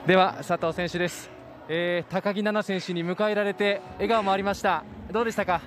では佐藤選手です、高木菜那選手に迎えられて笑顔もありました。どうでしたか？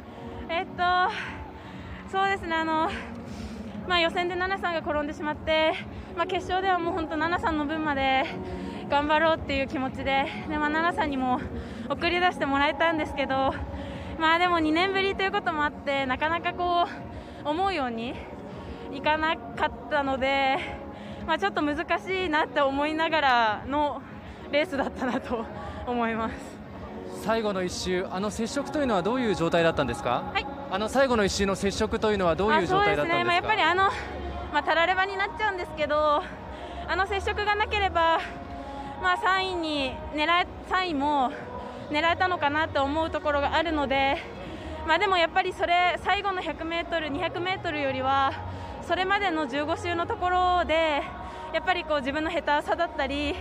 そうですね、予選で菜那さんが転んでしまって、決勝ではもう本当菜那さんの分まで頑張ろうっていう気持ちで、菜那さんにも送り出してもらえたんですけど、でも2年ぶりということもあってなかなか思うようにいかなかったので、ちょっと難しいなって思いながらのレースだったなと思います。 最後の1周、接触というのはどういう状態だったんですか？ はい、 最後の1周の接触というのはどういう状態だったんですか？ やっぱりたらればになっちゃうんですけど、接触がなければ、3位も狙えたのかなと思うところがあるので、でもやっぱり最後の100m、200m よりはそれまでの15周のところでやっぱり自分の下手さだったり、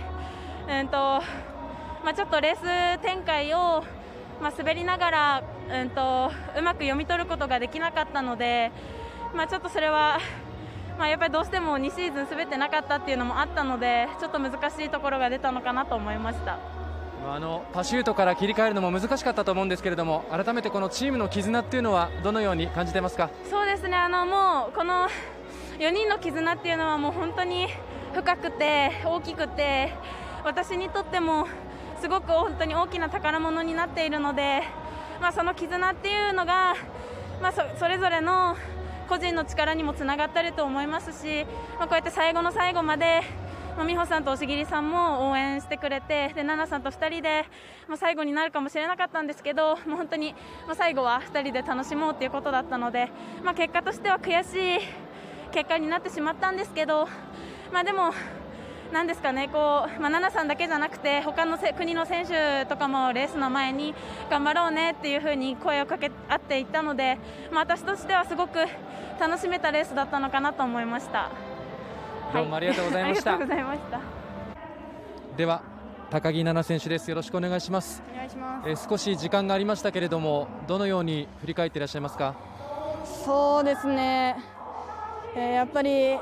ちょっとレース展開を、滑りながら、うまく読み取ることができなかったので、ちょっとそれは、やっぱりどうしても2シーズン滑ってなかったっていうのもあったので、ちょっと難しいところが出たのかなと思いました。 パシュートから切り替えるのも難しかったと思うんですけれども、改めてこのチームの絆っていうのはどのように感じてますか？ そうですね、もうこの4人の絆っていうのはもう本当に深くて大きくて、私にとってもすごく本当に大きな宝物になっているので、その絆っていうのが、それぞれの個人の力にもつながっていると思いますし、こうやって最後の最後まで美穂さんと押切さんも応援してくれて、で菜那さんと2人で、最後になるかもしれなかったんですけど、もう本当に最後は2人で楽しもうということだったので、結果としては悔しい結果になってしまったんですけど、でもなんですかね、菜那さんだけじゃなくて他の国の選手とかもレースの前に頑張ろうねっていう風に声をかけ合っていったので、私としてはすごく楽しめたレースだったのかなと思いました。 どうもありがとうございました。 ありがとうございました。 では高木菜那選手です。よろしくお願いします。 お願いします。 少し時間がありましたけれども、どのように振り返っていらっしゃいますか？ そうですね、やっぱり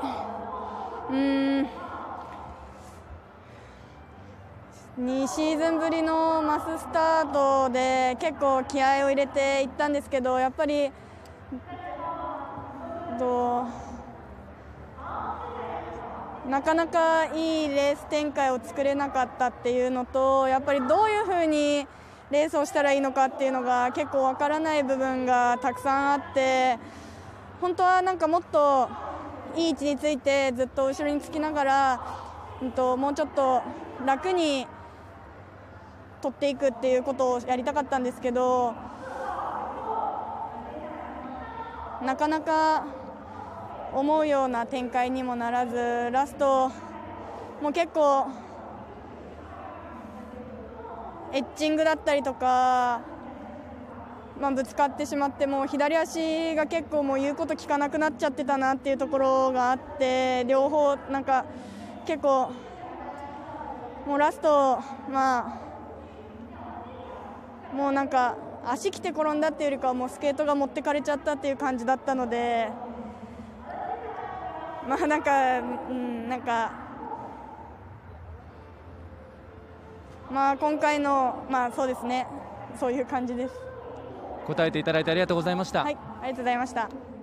2シーズンぶりのマススタートで結構気合を入れていったんですけど、やっぱりなかなかいいレース展開を作れなかったっていうのと、やっぱりどういうふうにレースをしたらいいのかっていうのが結構わからない部分がたくさんあって、本当はもっといい位置についてずっと後ろにつきながら、もうちょっと楽に取っていくっていうことをやりたかったんですけど、なかなか思うような展開にもならず、ラストも結構エッジングだったりとか、ぶつかってしまって、もう左足が結構もう言うこと聞かなくなっちゃってたなっていうところがあって、両方結構もうラストもう足きて転んだっていうよりかはもうスケートが持ってかれちゃったっていう感じだったので、今回のそうですね、そういう感じです。 答えていただいてありがとうございました。 はい、ありがとうございました。